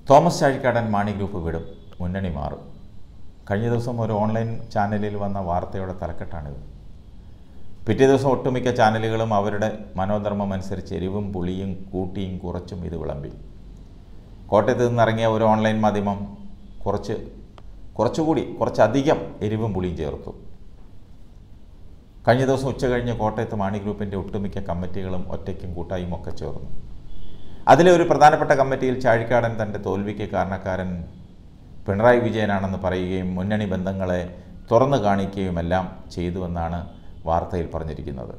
Thomas Chazhikadan Mani group വിടും, മുന്നണി മാറും. കഴിഞ്ഞ ദിവസം ഒരു ഓൺലൈൻ ചാനലിൽ വന്ന വാർത്തയുടെ തലക്കെട്ടാണിത്. പിറ്റേ ദിവസം ഒട്ടുമിക്ക ചാനലുകളും അവരുടെ മനോധർമ്മം അനുസരിച്ച് എരിവും പുളിയും കൂട്ടിയും കുറച്ചും ഇത് വിളമ്പി. കോട്ടയത്ത് നിന്നിറങ്ങിയ ഒരു ഓൺലൈൻ മാധ്യമം കുറച്ചധികം എരിവും പുളിയും ചേർത്തു. കഴിഞ്ഞ ദിവസം ഉച്ച കഴിഞ്ഞ് കോട്ടയത്ത് മാണി ഗ്രൂപ്പിൻ്റെ ഒട്ടുമിക്ക കമ്മിറ്റികളും ഒറ്റയ്ക്കും കൂട്ടായും ഒക്കെ ചേർന്നു. അതിലെ ഒരു പ്രധാനപ്പെട്ട കമ്മിറ്റിയിൽ ചാഴിക്കാടൻ തൻ്റെ തോൽവിക്ക് കാരണക്കാരൻ പിണറായി വിജയനാണെന്ന് പറയുകയും മുന്നണി ബന്ധങ്ങളെ തുറന്നു കാണിക്കുകയുമെല്ലാം ചെയ്തുവെന്നാണ് വാർത്തയിൽ പറഞ്ഞിരിക്കുന്നത്.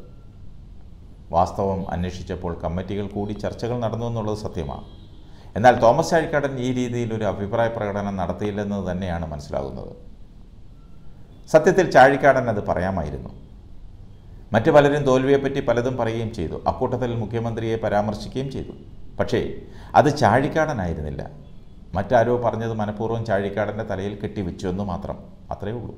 വാസ്തവം അന്വേഷിച്ചപ്പോൾ കമ്മിറ്റികൾ കൂടി ചർച്ചകൾ നടന്നു എന്നുള്ളത് സത്യമാണ്. എന്നാൽ തോമസ് ചാഴിക്കാടൻ ഈ രീതിയിൽ ഒരു അഭിപ്രായ പ്രകടനം നടത്തിയില്ലെന്ന് തന്നെയാണ് മനസ്സിലാകുന്നത്. സത്യത്തിൽ ചാഴിക്കാടൻ അത് പറയാമായിരുന്നു. മറ്റു പലരും തോൽവിയെപ്പറ്റി പലതും പറയുകയും ചെയ്തു. അക്കൂട്ടത്തിൽ മുഖ്യമന്ത്രിയെ പരാമർശിക്കുകയും ചെയ്തു. പക്ഷേ അത് ചാഴിക്കാടനായിരുന്നില്ല. മറ്റാരോ പറഞ്ഞത് മനഃപൂർവ്വം ചാഴിക്കാടൻ്റെ തലയിൽ കെട്ടിവെച്ചുവെന്ന് മാത്രം, അത്രയേ ഉള്ളൂ.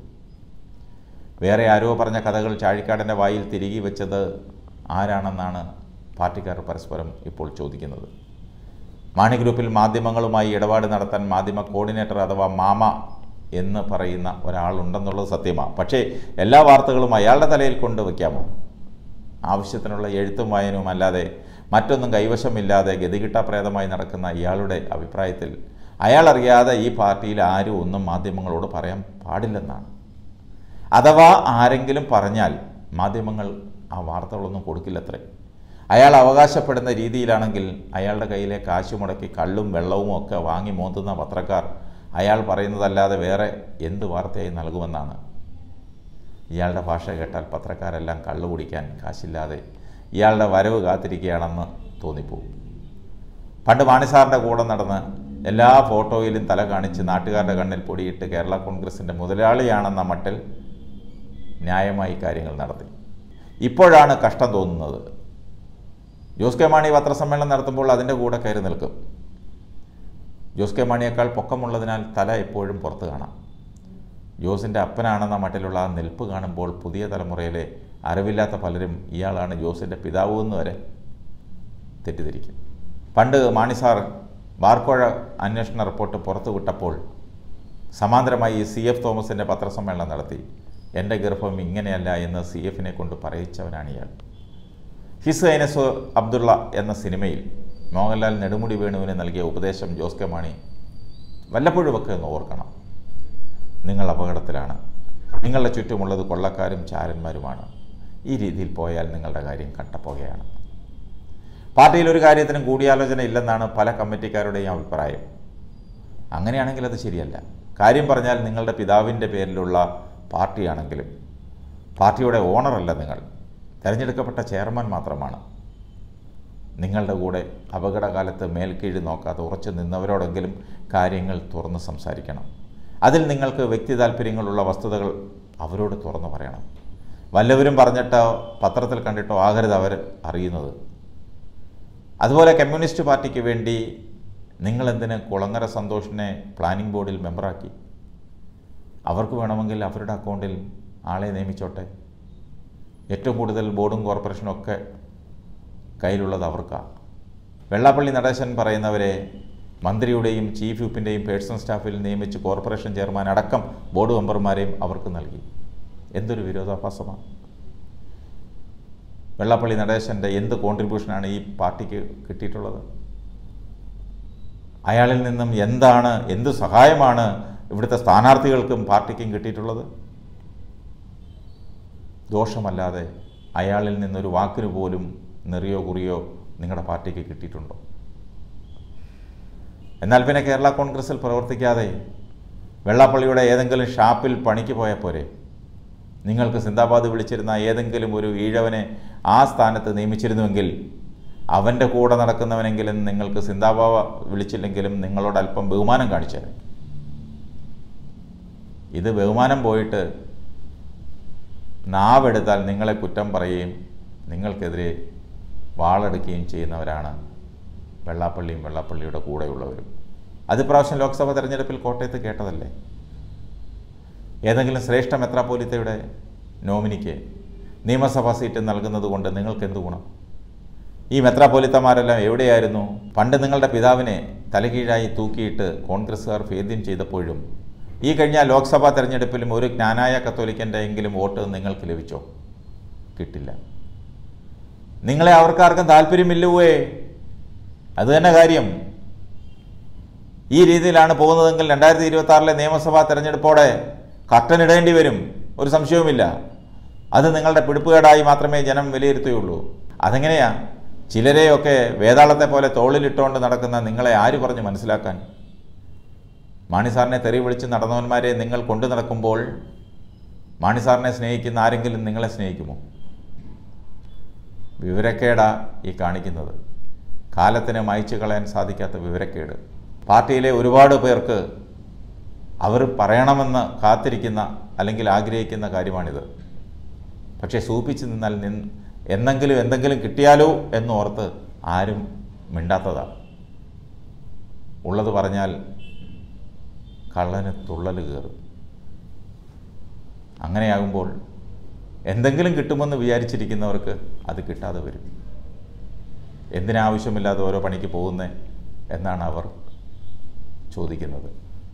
വേറെ ആരോ പറഞ്ഞ കഥകൾ ചാഴിക്കാടൻ്റെ വായിൽ തിരികെ വെച്ചത് ആരാണെന്നാണ് പാർട്ടിക്കാർ പരസ്പരം ഇപ്പോൾ ചോദിക്കുന്നത്. മാണി ഗ്രൂപ്പിൽ മാധ്യമങ്ങളുമായി ഇടപാട് നടത്താൻ മാധ്യമ കോർഡിനേറ്റർ അഥവാ മാമ എന്ന് പറയുന്ന ഒരാളുണ്ടെന്നുള്ളത് സത്യമാണ്. പക്ഷേ എല്ലാ വാർത്തകളും അയാളുടെ തലയിൽ കൊണ്ടുവയ്ക്കാമോ? ആവശ്യത്തിനുള്ള എഴുത്തും വായനവും അല്ലാതെ മറ്റൊന്നും കൈവശമില്ലാതെ ഗതികിട്ടാപ്രേതമായി നടക്കുന്ന ഇയാളുടെ അഭിപ്രായത്തിൽ അയാളറിയാതെ ഈ പാർട്ടിയിൽ ആരും ഒന്നും മാധ്യമങ്ങളോട് പറയാൻ പാടില്ലെന്നാണ്. അഥവാ ആരെങ്കിലും പറഞ്ഞാൽ മാധ്യമങ്ങൾ ആ വാർത്തകളൊന്നും കൊടുക്കില്ലത്രേ. അയാൾ അവകാശപ്പെടുന്ന രീതിയിലാണെങ്കിൽ അയാളുടെ കയ്യിലെ കാശ് മുടക്കി കള്ളും വെള്ളവും ഒക്കെ വാങ്ങി മോന്തുന്ന പത്രക്കാർ അയാൾ പറയുന്നതല്ലാതെ വേറെ എന്ത് വാർത്തയായി നൽകുമെന്നാണ്. ഇയാളുടെ ഭാഷ കേട്ടാൽ പത്രക്കാരെല്ലാം കള്ളു കുടിക്കാൻ കാശില്ലാതെ ഇയാളുടെ വരവ് കാത്തിരിക്കുകയാണെന്ന് തോന്നിപ്പോവും. പണ്ട് മാണിസാറിൻ്റെ കൂടെ നടന്ന് എല്ലാ ഫോട്ടോയിലും തല കാണിച്ച് നാട്ടുകാരുടെ കണ്ണിൽ പൊടിയിട്ട് കേരള കോൺഗ്രസിൻ്റെ മുതലാളിയാണെന്ന മട്ടിൽ ന്യായമായി കാര്യങ്ങൾ നടത്തി. ഇപ്പോഴാണ് കഷ്ടം തോന്നുന്നത്. ജോസ് കെ മാണി പത്രസമ്മേളനം നടത്തുമ്പോൾ അതിൻ്റെ കൂടെ കയറി നിൽക്കും. ജോസ് കെ മാണിയേക്കാൾ പൊക്കമുള്ളതിനാൽ തല എപ്പോഴും പുറത്ത് കാണാം. ജോസിൻ്റെ അപ്പനാണെന്ന മട്ടിലുള്ള ആ നിൽപ്പ് കാണുമ്പോൾ പുതിയ തലമുറയിലെ അറിവില്ലാത്ത പലരും ഇയാളാണ് ജോസിൻ്റെ പിതാവ് എന്ന് വരെ തെറ്റിദ്ധരിക്കും. പണ്ട് മാണിസാർ ബാർക്കോഴ അന്വേഷണ റിപ്പോർട്ട് പുറത്തുവിട്ടപ്പോൾ സമാന്തരമായി CF തോമസിൻ്റെ പത്രസമ്മേളനം നടത്തി. എൻ്റെ ഗർഭം ഇങ്ങനെയല്ല എന്ന് CFനെ കൊണ്ട് പറയിച്ചവനാണ് ഇയാൾ. ഹിസ് ഹൈനസ് അബ്ദുള്ള എന്ന സിനിമയിൽ മോഹൻലാൽ നെടുമുടി വേണുവിന് നൽകിയ ഉപദേശം ജോസ് കെ മാണി വല്ലപ്പോഴുമൊക്കെ ഒന്ന് ഓർക്കണം. നിങ്ങൾ അപകടത്തിലാണ്. നിങ്ങളുടെ ചുറ്റുമുള്ളത് കൊള്ളക്കാരും ചാരന്മാരുമാണ്. ഈ രീതിയിൽ പോയാൽ നിങ്ങളുടെ കാര്യം കട്ടപ്പോകയാണ്. പാർട്ടിയിൽ ഒരു കാര്യത്തിനും കൂടിയാലോചന ഇല്ലെന്നാണ് പല കമ്മിറ്റിക്കാരുടെയും അഭിപ്രായം. അങ്ങനെയാണെങ്കിൽ അത് ശരിയല്ല. കാര്യം പറഞ്ഞാൽ നിങ്ങളുടെ പിതാവിൻ്റെ പേരിലുള്ള പാർട്ടിയാണെങ്കിലും പാർട്ടിയുടെ ഓണറല്ല നിങ്ങൾ, തിരഞ്ഞെടുക്കപ്പെട്ട ചെയർമാൻ മാത്രമാണ്. നിങ്ങളുടെ കൂടെ അപകടകാലത്ത് മേൽക്കീഴ് നോക്കാതെ ഉറച്ചു നിന്നവരോടെങ്കിലും കാര്യങ്ങൾ തുറന്ന് സംസാരിക്കണം. അതിൽ നിങ്ങൾക്ക് വ്യക്തി താല്പര്യങ്ങളുള്ള വസ്തുതകൾ അവരോട് തുറന്നു പറയണം. വല്ലവരും പറഞ്ഞിട്ടോ പത്രത്തിൽ കണ്ടിട്ടോ ആകരുത് അവർ അറിയുന്നത്. അതുപോലെ കമ്മ്യൂണിസ്റ്റ് പാർട്ടിക്ക് വേണ്ടി നിങ്ങളെന്തിന് കുളങ്ങര സന്തോഷിനെ പ്ലാനിംഗ് ബോർഡിൽ മെമ്പറാക്കി? അവർക്ക് വേണമെങ്കിൽ അവരുടെ അക്കൗണ്ടിൽ ആളെ നിയമിച്ചോട്ടെ. ഏറ്റവും കൂടുതൽ ബോർഡും കോർപ്പറേഷനും ഒക്കെ കയ്യിലുള്ളത് അവർക്കാണ്. വെള്ളാപ്പള്ളി നടേശൻ പറയുന്നവരെ മന്ത്രിയുടെയും ചീഫ് വിപ്പിൻ്റെയും പേഴ്സണൽ സ്റ്റാഫിൽ നിയമിച്ച് കോർപ്പറേഷൻ ചെയർമാൻ അടക്കം ബോർഡ് മെമ്പർമാരെയും അവർക്ക് നൽകി. എന്തൊരു വിരോധാഭാസമാണ്! വെള്ളാപ്പള്ളി നടേശൻ്റെ എന്ത് കോൺട്രിബ്യൂഷനാണ് ഈ പാർട്ടിക്ക് കിട്ടിയിട്ടുള്ളത്? അയാളിൽ നിന്നും എന്ത് സഹായമാണ് ഇവിടുത്തെ സ്ഥാനാർത്ഥികൾക്കും പാർട്ടിക്കും കിട്ടിയിട്ടുള്ളത്? ദോഷമല്ലാതെ അയാളിൽ നിന്നൊരു വാക്കിന് പോലും നെറിയോ കുറിയോ നിങ്ങളുടെ പാർട്ടിക്ക് കിട്ടിയിട്ടുണ്ടോ? എന്നാൽ പിന്നെ കേരള കോൺഗ്രസിൽ പ്രവർത്തിക്കാതെ വെള്ളാപ്പള്ളിയുടെ ഏതെങ്കിലും ഷാപ്പിൽ പണിക്ക് പോയാൽ പോരെ? നിങ്ങൾക്ക് സിന്ദാബാദ് വിളിച്ചിരുന്ന ഏതെങ്കിലും ഒരു ഈഴവനെ ആ സ്ഥാനത്ത് നിയമിച്ചിരുന്നുവെങ്കിൽ അവൻ്റെ കൂടെ നടക്കുന്നവനെങ്കിലും നിങ്ങൾക്ക് സിന്ദാബാദ് വിളിച്ചില്ലെങ്കിലും നിങ്ങളോട് അല്പം ബഹുമാനം കാണിച്ചേനെ. ഇത് ബഹുമാനം പോയിട്ട് നാവെടുത്താൽ നിങ്ങളെ കുറ്റം പറയുകയും നിങ്ങൾക്കെതിരെ വാളെടുക്കുകയും ചെയ്യുന്നവരാണ് വെള്ളാപ്പള്ളിയുടെ കൂടെയുള്ളവരും. അത് പ്രാവശ്യം ലോക്സഭാ തെരഞ്ഞെടുപ്പിൽ കോട്ടയത്ത് കേട്ടതല്ലേ? ഏതെങ്കിലും ശ്രേഷ്ഠ മെത്രാപ്പോലിത്തയുടെ നോമിനിക്ക് നിയമസഭാ സീറ്റ് നൽകുന്നത് കൊണ്ട് നിങ്ങൾക്ക് എന്ത് ഗുണം? ഈ മെത്രാപ്പോലിത്തമാരെല്ലാം എവിടെയായിരുന്നു? പണ്ട് നിങ്ങളുടെ പിതാവിനെ തലകീഴായി തൂക്കിയിട്ട് കോൺഗ്രസ്സുകാർ ഭേദ്യം ചെയ്തപ്പോഴും ഈ കഴിഞ്ഞ ലോക്സഭാ തെരഞ്ഞെടുപ്പിലും ഒരു ജ്ഞാനായ കത്തോലിക്കൻ്റെ എങ്കിലും വോട്ട് നിങ്ങൾക്ക് ലഭിച്ചോ? കിട്ടില്ല. നിങ്ങളെ അവർക്കാർക്കും താല്പര്യമില്ലവേ. അത് തന്നെ കാര്യം. ഈ രീതിയിലാണ് പോകുന്നതെങ്കിൽ 2026 നിയമസഭാ തെരഞ്ഞെടുപ്പോടെ കട്ടനിടേണ്ടി വരും, ഒരു സംശയവുമില്ല. അത് നിങ്ങളുടെ പിടിപ്പുകേടായി മാത്രമേ ജനം വിലയിരുത്തുകയുള്ളൂ. അതെങ്ങനെയാ? ചിലരെയൊക്കെ വേതാളത്തെ പോലെ തോളിലിട്ടുകൊണ്ട് നടക്കുന്ന നിങ്ങളെ ആര് പറഞ്ഞ് മനസ്സിലാക്കാൻ? മാണിസാറിനെ തെറി വിളിച്ച് നടന്നവന്മാരെ നിങ്ങൾ കൊണ്ടു നടക്കുമ്പോൾ മാണിസാറിനെ സ്നേഹിക്കുന്ന ആരെങ്കിലും നിങ്ങളെ സ്നേഹിക്കുമോ? വിവരക്കേടാ ഈ കാണിക്കുന്നത്. കാലത്തിന് മായ്ച്ചു കളയാൻ സാധിക്കാത്ത വിവരക്കേട്. പാർട്ടിയിലെ ഒരുപാട് പേർക്ക് അവർ പറയണമെന്ന് കാത്തിരിക്കുന്ന അല്ലെങ്കിൽ ആഗ്രഹിക്കുന്ന കാര്യമാണിത്. പക്ഷേ സൂപ്പിച്ച് നിന്നാൽ എന്തെങ്കിലും കിട്ടിയാലോ എന്നോർത്ത് ആരും മിണ്ടാത്തതാണ്. ഉള്ളത് പറഞ്ഞാൽ കള്ളന് തുള്ളൽ കയറും. അങ്ങനെയാകുമ്പോൾ എന്തെങ്കിലും കിട്ടുമെന്ന് വിചാരിച്ചിരിക്കുന്നവർക്ക് അത് കിട്ടാതെ വരും. എന്തിനാവശ്യമില്ലാതെ ഓരോ പണിക്ക് പോകുന്നേ എന്നാണ് അവർ ചോദിക്കുന്നത്.